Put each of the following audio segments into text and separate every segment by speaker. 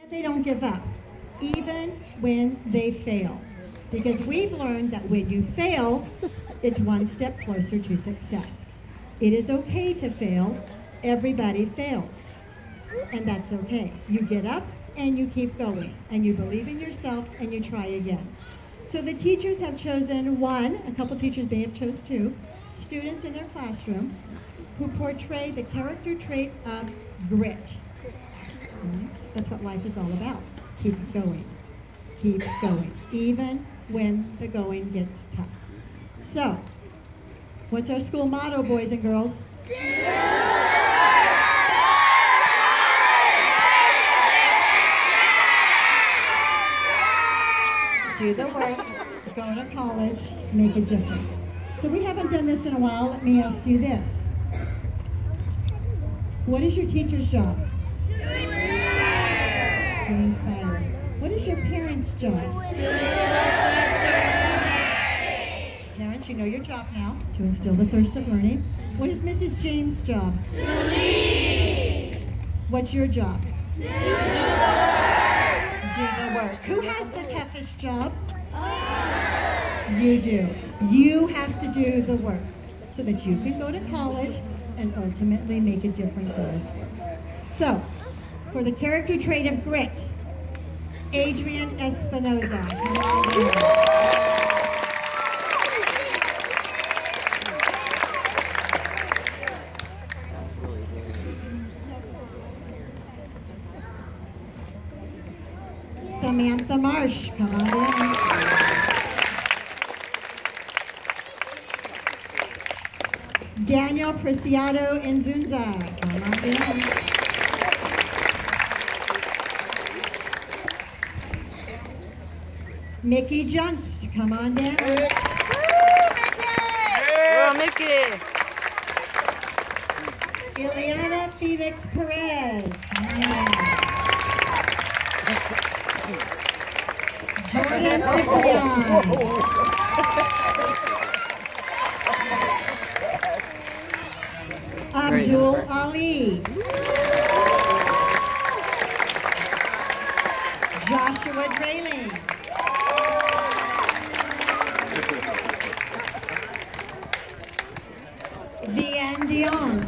Speaker 1: They don't give up, even when they fail. Because we've learned that when you fail, it's one step closer to success. It is okay to fail. Everybody fails. And that's okay. You get up and you keep going. And you believe in yourself and you try again. So the teachers have chosen a couple teachers may have chose two, students in their classroom who portray the character trait of grit. That's what life is all about. Keep going. Keep going. Even when the going gets tough. So, what's our school motto, boys and girls? Do the work, go to college, make a difference. So we haven't done this in a while. Let me ask you this. What is your teacher's job? To inspire. What is your parents' job? Parents, you know your job now, to instill the thirst of learning. What is Mrs. James' job?
Speaker 2: To lead.
Speaker 1: What's your job?
Speaker 2: To do the work.
Speaker 1: Do the work. Who has the toughest job? You do. You have to do the work so that you can go to college and ultimately make a difference in this world. So, for the character trait of grit, Adrian Espinoza. Samantha Marsh, come on in. Daniel Preciado Nzunza, come on in. Mickey Junks, come on down.
Speaker 3: Woo, Mickey!
Speaker 1: Ileana Felix Perez, come on in. Jordan Ciprian. Abdul Ali. Joshua Drayling. Vian Dion.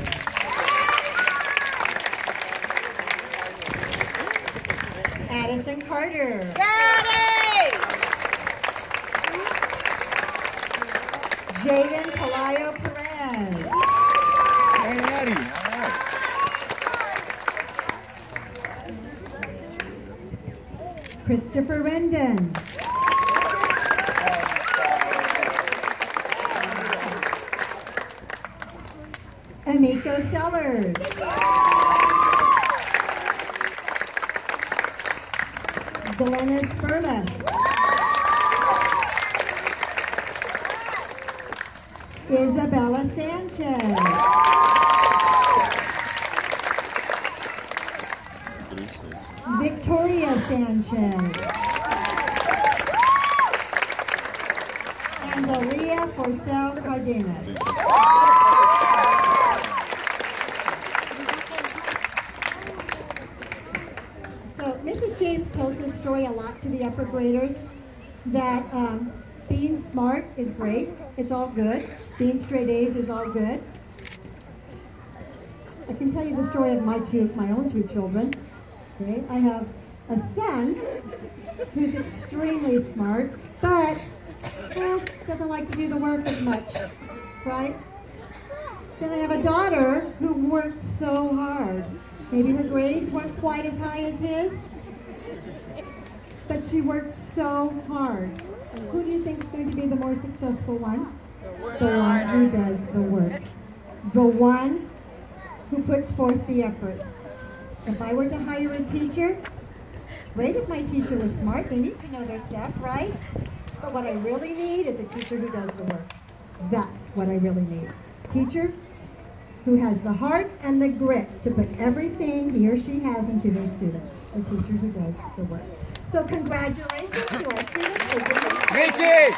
Speaker 1: Addison Carter. Jaden Palayo Perez.
Speaker 4: Hey, Eddie. All right.
Speaker 1: Christopher Rendon. Amiko Sellers. Glennis Furnace. Isabella Sanchez. Victoria Sanchez. And Maria Forcel Cardenas. So Mrs. James tells this story a lot to the upper graders, that being smart is great. It's all good. Being straight A's is all good. I can tell you the story of my own two children. Okay, I have a son who's extremely smart, but doesn't like to do the work as much, right? Then I have a daughter who works so hard. Maybe her grades weren't quite as high as his, but she works so hard. Who do you think is going to be the more successful one? The one who does the work. The one who puts forth the effort. If I were to hire a teacher, it's great if my teacher was smart. They need to know their stuff, right? But what I really need is a teacher who does the work. That's what I really need. Teacher who has the heart and the grit to put everything he or she has into their students. A teacher who does the work. So congratulations to our students for doing
Speaker 4: Mickey!